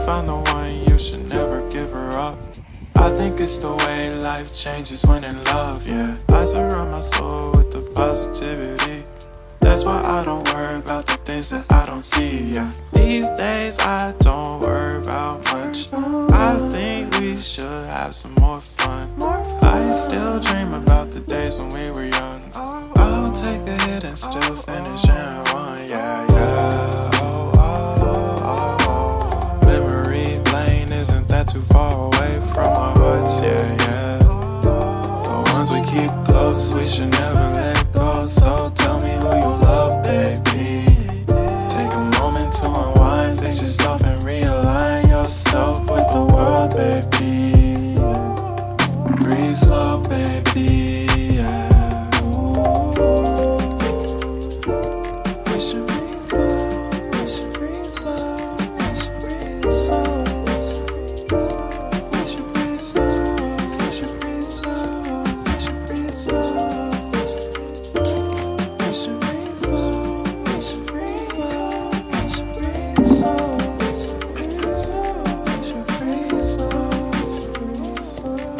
found the one, you should never give her up. I think it's the way life changes when in love, yeah. I surround my soul with the positivity. That's why I don't worry about the things that I don't see, yeah. These days I don't worry about much. I think we should have some more fun. I still dream about the days when we were young. I'll take a hit and still finish in one, yeah, yeah. Oh, oh, oh, oh. Memory lane isn't that too far away from our hearts, yeah, yeah. The ones we keep close, we should never let go. So tell me who you love, baby. Take a moment to unwind, fix yourself and realign yourself with the world, baby. Breathe slow, baby, yeah. We should breathe slow, we should breathe slow, we should breathe slow. We should breathe slow, we should breathe slow, we should breathe slow. We should breathe slow, we should breathe slow, we should breathe slow. We should breathe slow, breathe slow.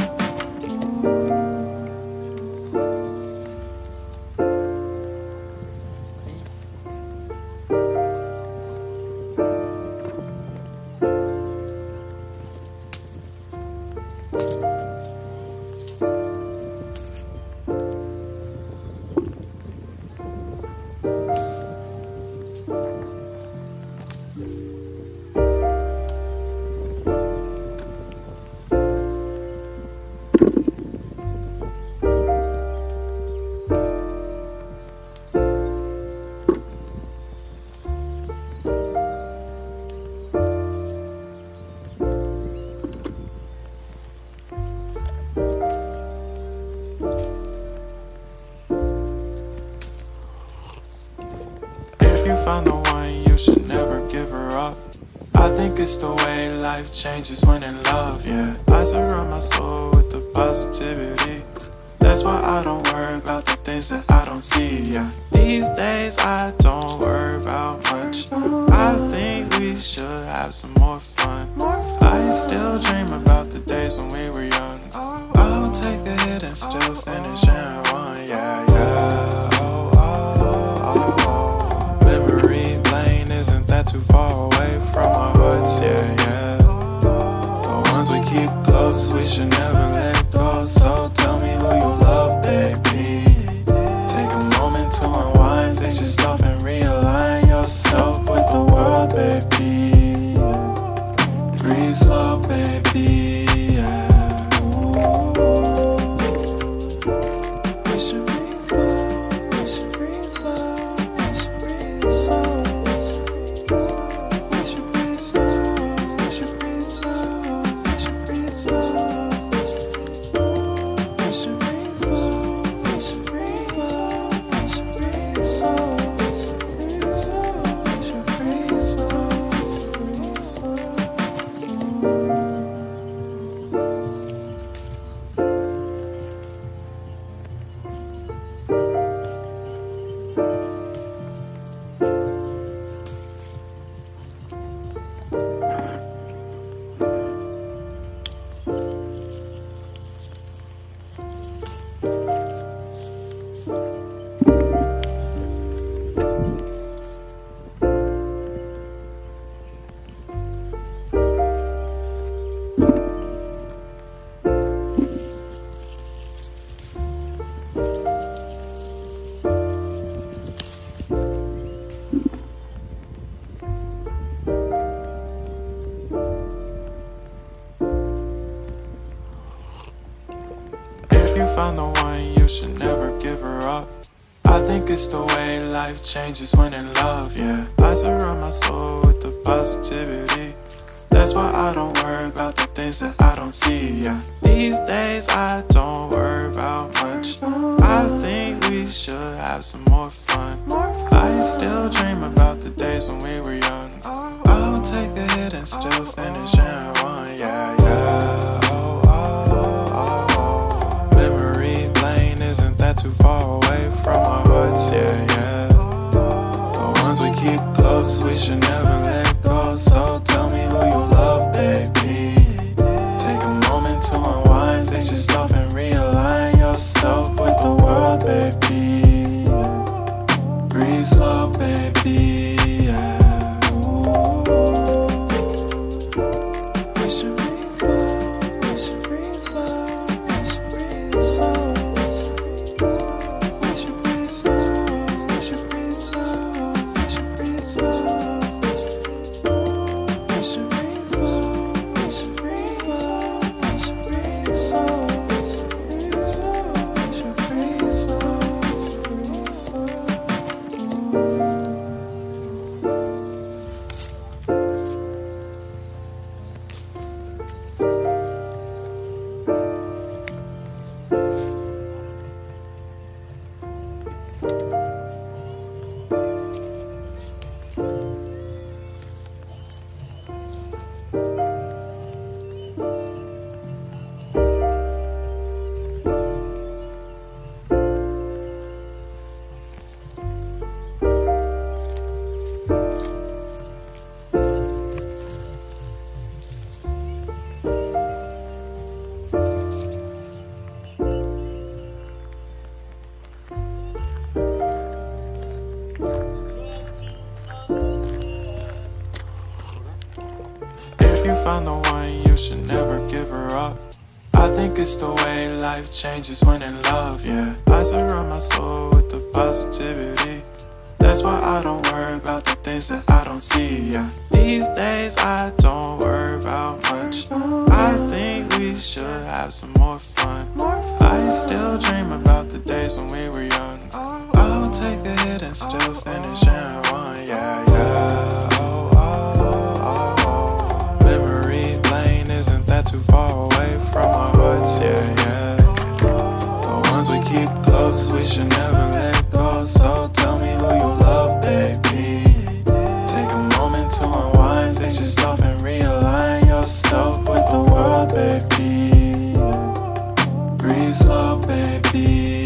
If you found the one, you should never give her up. I think it's the way life changes when in love, yeah. I surround my soul with the positivity. That's why I don't worry about the things that I don't see, yeah. These days I don't worry about much. I think we should have some more fun. I still dream about the days when we were young. I'll take a hit and still finish in one, yeah, yeah. Oh, oh, oh, oh. Memory lane isn't that too far away from our hearts, yeah, yeah. The ones we keep close, we should never let go. So tell me who you love, baby. Take a moment to unwind, fix yourself and realign yourself with the world, baby. Breathe slow, baby, yeah. We should breathe slow, we should breathe slow, we should breathe slow. We should breathe slow, we should breathe slow, we should breathe slow. We should breathe slow, we should breathe slow, we should breathe slow. We should breathe slow, breathe slow. If you found the one, you should never give her up. I think it's the way life changes when in love, yeah. I surround my soul with the positivity. That's why I don't worry about the things that I don't see, yeah. These days I don't worry about much. I think we should have some more fun. I still dream about the days when we were young. I'll take a hit and still finish in one, yeah, yeah. Oh, oh, oh, oh. Memory lane isn't that too far away from our hearts, yeah, yeah. The ones we keep close, we should never let go. So tell me who you love, found the one, you should never give her up. I think it's the way life changes when in love, yeah. I surround my soul with the positivity. That's why I don't worry about the things that I don't see, yeah. These days I don't worry about much. I think we should have some more fun. I still dream about the days when we were young. I'll take a hit and still finish in one, yeah, yeah. Oh, oh, oh, oh. Memory lane, isn't that too far away from our hearts, yeah, yeah. The ones we keep close, we should never let go. So tell me who you love, baby. Take a moment to unwind, fix yourself and realign yourself with the world, baby. Breathe slow, baby.